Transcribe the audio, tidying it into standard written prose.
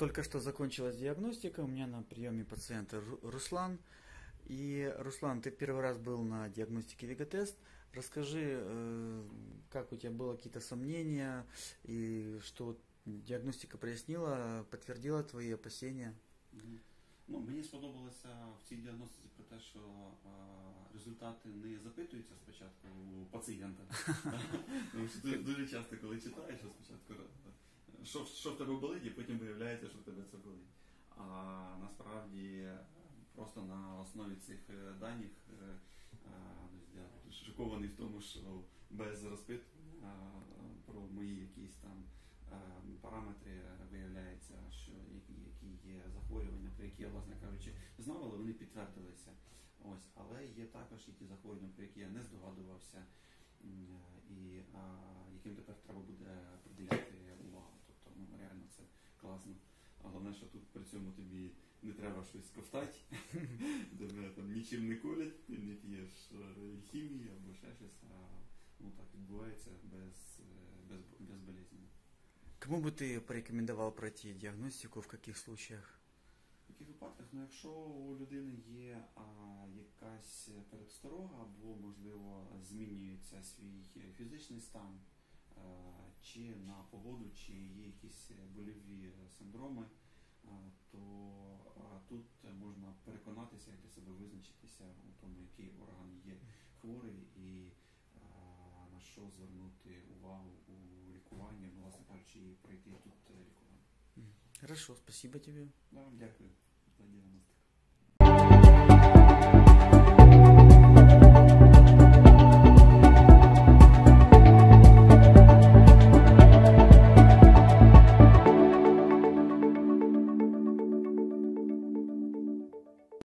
Только что закончилась диагностика, у меня на приеме пациента Руслан. И, Руслан, ты первый раз был на диагностике ВИГО-тест. Расскажи, как у тебя было какие-то сомнения, и что вот диагностика прояснила, подтвердила твої опасения? Ну, мені сподобалося в цій діагностиці про те, що результати не запитуються спочатку у пацієнта. Тому що дуже часто, коли читаєш, що спочатку що в тебе болить, і потім виявляється, що в тебе це болить. А насправді просто на основі цих даних я шокований в тому, що без розпитування про мої якісь там параметри виявляється, що які є захворювання, про які я, власне кажучи, знав, але вони підтвердилися. Ось, але є також і ті захворювання, про які я не здогадувався, і яким тепер треба буде приділяти увагу. Тобто, ну, реально це класно. Головне, що тут при цьому тобі не треба щось ковтати, тебе там нічим не колять, ти не п'єш хімії або ще щось, ну так відбувається безболезненно. Кому бы ты порекомендовал пройти диагностику, в каких случаях? В яких випадках? Ну, якщо у людини є якась передсторога, або, можливо, змінюється свій фізичний стан, чи на погоду, чи є якісь больові синдроми, то тут можна переконатися і для себе визначитися у тому, який орган є хворий і на що звернути увагу у лікуванні, власне кажучи, і пройти тут лікування. Хорошо, спасибо тебе. Да, дякую за діагностику.